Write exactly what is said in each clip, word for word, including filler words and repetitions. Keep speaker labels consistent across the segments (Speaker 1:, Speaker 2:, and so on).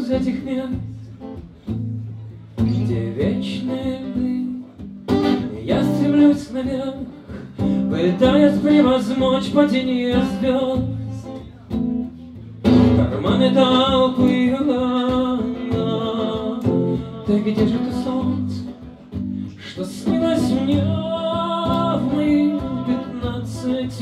Speaker 1: из этих мест, где вечные дни. Я стремлюсь наверх, пытаясь превозмочь падение звезд. Карманы толпы, да где же ты, солнце, что снилось мне в мои пятнадцать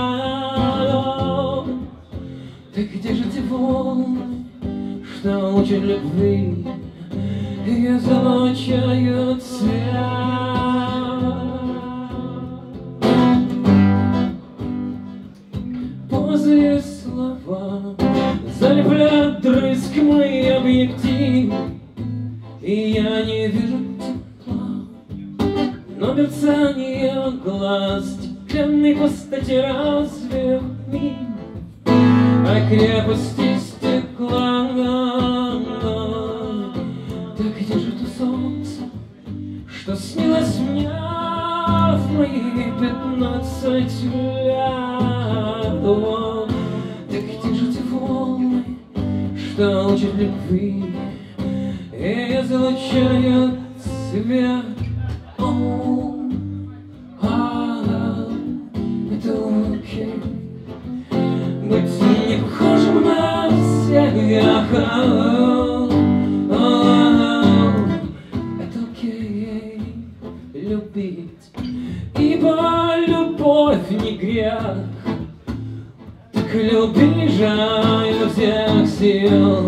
Speaker 1: лет? Да где же те волны, что учат любви и излучают свет? Поздние слова залепляют дрызг мой объектив, и я не вижу тепла, но мерцание глаз стеклянной пустоте разве миг о крепости стекла? Да где же то солнце, что снилось мне в мои пятнадцать лет? Да где же те волны, что учат любви и излучают свет? О, а, это окей, быть не похожим на всех. Это окей, любить, ибо любовь не грех. Так люби же изо всех сил.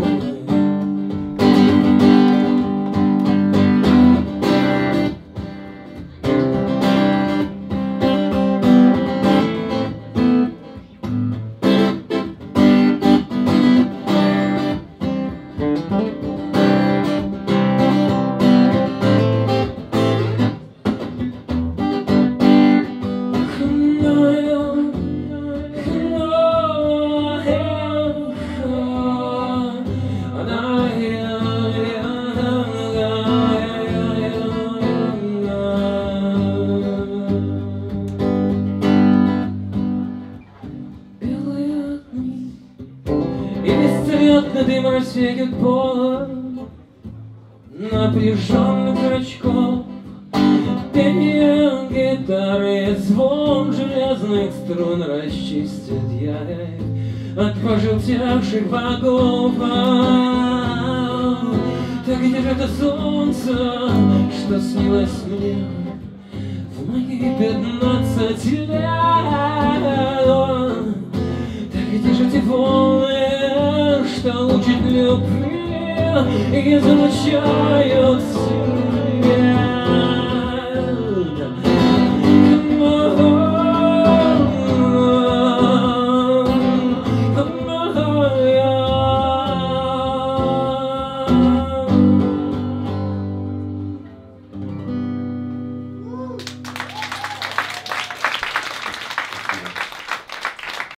Speaker 1: Бесцветный дым рассеет боль напряженных зрачков, пение гитары, звон железных струн расчистит я от пожелтевших богов. Так где же это солнце, что снилось мне в мои пятнадцать лет? Так где же те волны, что учат любви и излучают свет?